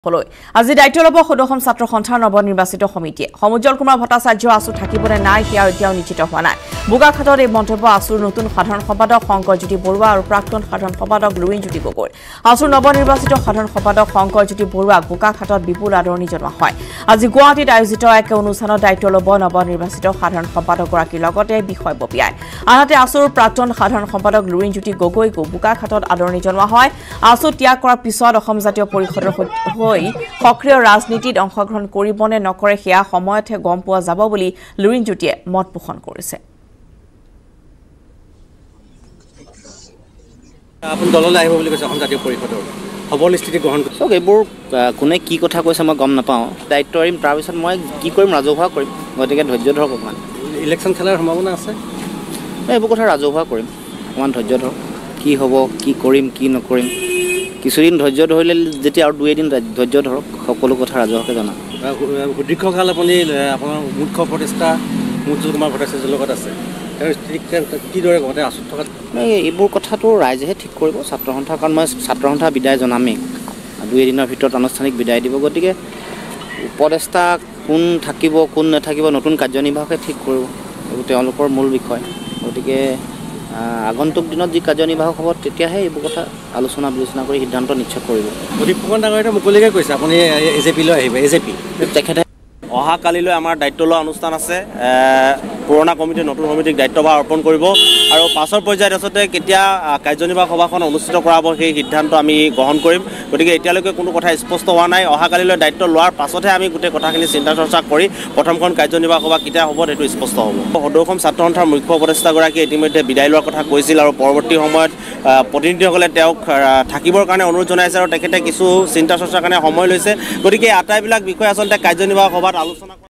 আজি দায়িত্ব লব সদস্য ছাত্ৰ সন্থাৰ নৱনিৰ্বাচিত সমিতিয়ে সমুজ্জ্বল কুমাৰ ভট্টাচাৰ্য আছু থাকিবনে নাই সেয়া এতিয়াও নিশ্চিত হোৱা নাই বোকাখাটত এই মন্তব্য আছুৰ নতুন সাধাৰণ সম্পাদক শংকৰজ্যোতি বৰুৱা আৰু প্ৰাক্তন সাধাৰণ সম্পাদক লুৰিণজ্যোতি গগৈ আছুৰ নৱনিৰ্বাচিত সাধাৰণ সম্পাদক শংকৰজ্যোতি বৰুৱাক বোকাখাটত বিপুল আদৰণি জনোৱা হয় আজি গুৱাহাটীত আয়োজিত এক অনুষ্ঠানত দায়িত্ব লব নৱনিৰ্বাচিত সাধাৰণ সম্পাদকগৰাকীৰ লগতে বিষয় বপিয়ায় আনহাতে আছুৰ প্ৰাক্তন সাধাৰণ সম্পাদক লুৰিণজ্যোতি গগৈকো বোকাখাটত আদৰণি জনোৱা হয় আছু ত্যাগ কৰাৰ পিছত অসম জাতীয় পৰিষদৰ সক্ৰিয় ৰাজনীতিত অংশগ্ৰহণ কৰিবনে নকৰে সেয়া সময়তহে গম পোৱা যাব বুলি লুৰিণজ্যোতিয়ে মত পোষণ কৰিছে আপুনি দললৈ আহিব বুলি কৈছে অসম জাতীয় পৰিষদৰ খবৰ স্থিতি গ্ৰহণ কৰিছে এইবোৰ কোনে কি কথা কৈছে মই গম নাপাওঁ দায়িত্ব এৰিম তাৰপিছত মই কি কৰিম ৰাজহুৱা কৰিম গতিকে ধৈৰ্য ধৰক অকণমান ইলেকশ্যন খেলাৰ সম্ভাৱনা আছে এইবোৰ কথা ৰাজহুৱা কৰিম অকণমান ধৈৰ্য ধৰক কি হ'ব কি কৰিম কি নকৰিম কিছুদিন ধৈৰ্য ধৰিলে যেতিয়া আৰু দুই এদিন ধৈৰ্য ধৰক সকলো কথা ৰাজহুৱাকৈ জনাম সুদীৰ্ঘকাল আপুনি আপোনাৰ মুখ্য উপদেষ্টা সমুজ্জ্বল কুমাৰ ভট্টাচাৰ্যৰ লগত আছে কিদৰে ঘৰতে আছুত থকা এইবোৰ কথাটো ৰাইজেহে ঠিক কৰিব ছাত্ৰ সন্থা কাৰণ মই ছাত্ৰ সন্থা বিদায় জনামেই দুই এদিনৰ ভিতৰত আনুষ্ঠানিক বিদায় দিব গতিকে উপদেষ্টা কোন থাকিব কোন নাথাকিব নতুন কাৰ্যনিৰ্বাহকে ঠিক কৰিব এইবোৰ তেওঁলোকৰ মূল বিষয় গতিকে আগন্তুক দিনত যি কাৰ্যনিৰ্বাহক হ'ব তেতিয়াহে এইবোৰ কথা আলোচনা বিবেচনা কৰি সিদ্ধান্ত নিশ্চয় কৰিব প্ৰদীপ ফুকন ডাঙৰীয়াই মুকলিকৈ কৈছে আপুনি এজেপিলৈ আহিব এজেপি তেখেতে অহা কালিলৈ আমাৰ দায়িত্ব লোৱা অনুষ্ঠান আছে পুৰণা কমিটি নতুন কমিটিক দায়িত্বভাৰ অৰ্পণ কৰিব আৰু পাছৰ পৰ্যায়ত আচলতে কেতিয়া কাৰ্যনিৰ্বাহক সভাখন অনুষ্ঠিত কৰাব সেই সিদ্ধান্ত আমি গ্ৰহণ কৰিম গতিকে এতিয়ালৈকে কোনো কথা স্পষ্ট হোৱা নাই অহা কালিলৈ দায়িত্ব লোৱাৰ পাছতহে আমি গোটেই কথাখিনি চিন্তা চৰ্চা কৰি প্ৰথমখন কাৰ্যনিৰ্বাহক সভা কেতিয়া হ'ব সেইটো স্পষ্ট হ'ব সদৌ অসম ছাত্ৰ সন্থাৰ মুখ্য উপদেষ্টাগৰাকীয়ে ইতিমধ্যে বিদায় লোৱাৰ কথা কৈছিল আৰু পৰৱৰ্তী সময়ত প্ৰতিনিধিসকলে তেওঁক থাকিবৰ কাৰণে অনুৰোধ জনাইছে আৰু তেখেতে কিছু চিন্তা চৰ্চাৰ কাৰণে সময় লৈছে গতিকে আটাইবিলাক বিষয় আচলতে কাৰ্যনিৰ্বাহক সভাত আলোচনা